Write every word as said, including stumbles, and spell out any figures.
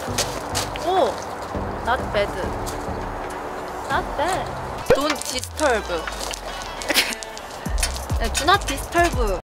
오! Not bad. Not bad. Don't disturb. 네, do not disturb.